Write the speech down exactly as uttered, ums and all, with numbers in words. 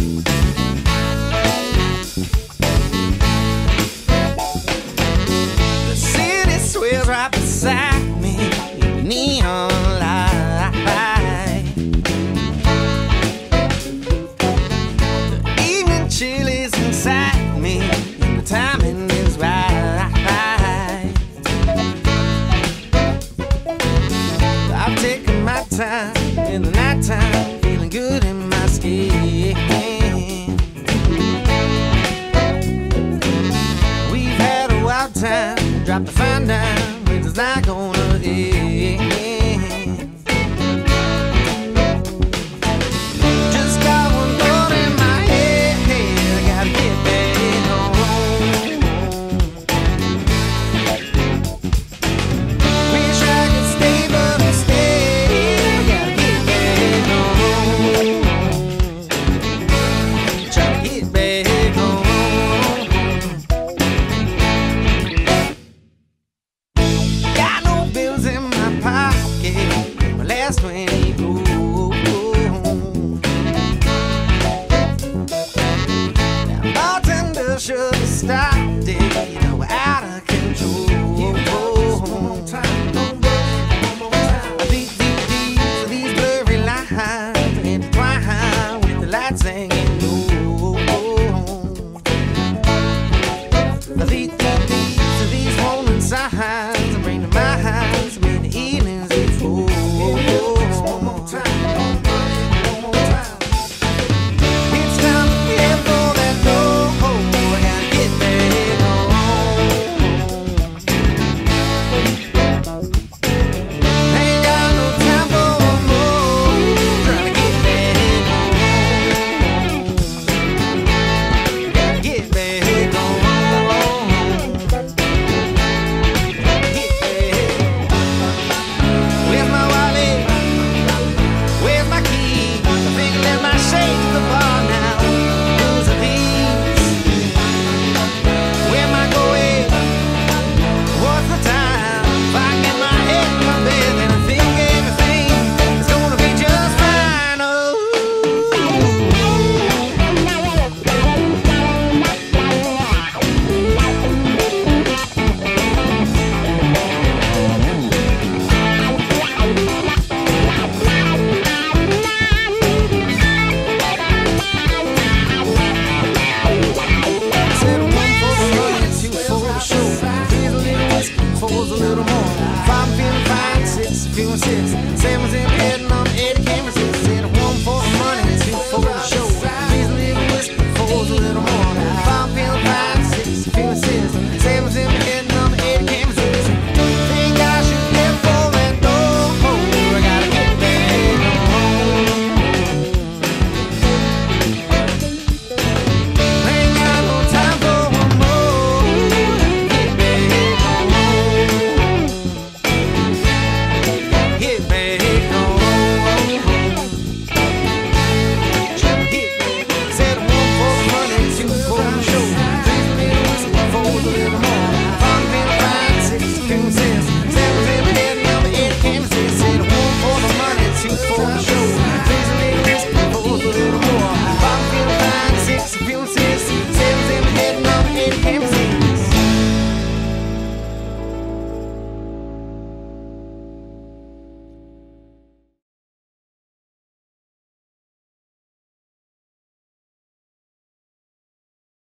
The city swells right beside me, neon light. The evening chill is inside me, and the timing is right. I've taken my time in the nighttime, feeling good in my skin. We've had a wild time, dropped the fine dime, but it's not gonna end. Just got one thought in my head, I gotta get back home. Wish I could stay, but instead I gotta get back home. Try to get back home. Got no bills in my pocket, my last twenty gold. Now bartender should have stopped it, you know we're out of control. Deep, deep, deep, these blurry lines intertwined with the lights hanging.